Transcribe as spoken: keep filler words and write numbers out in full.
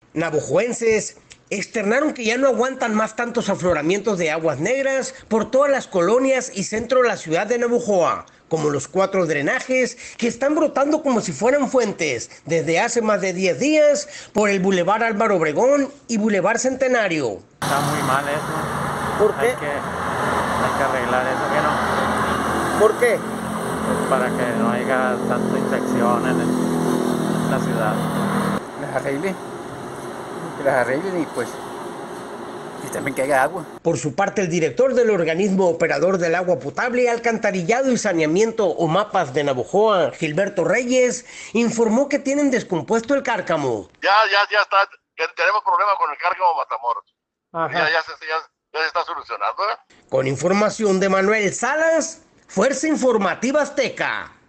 Navojoenses externaron que ya no aguantan más tantos afloramientos de aguas negras por todas las colonias y centro de la ciudad de Navojoa, como los cuatro drenajes que están brotando como si fueran fuentes desde hace más de diez días por el Boulevard Álvaro Obregón y Boulevard Centenario. Está muy mal eso. ¿Por qué? Hay que, hay que arreglar eso, que no. ¿Por qué? Pues para que no haya tanta infección en, el, en la ciudad. Las arreglen, que las arreglen y pues y también que haya agua. Por su parte, el director del organismo operador del agua potable, alcantarillado y saneamiento o mapas de Navojoa, Gilberto Reyes, informó que tienen descompuesto el cárcamo. Ya, ya, ya está, que tenemos problemas con el cárcamo Matamoros. Ajá. Ya, ya, se, ya, ya se está solucionando, ¿eh? Con información de Manuel Salas, Fuerza Informativa Azteca.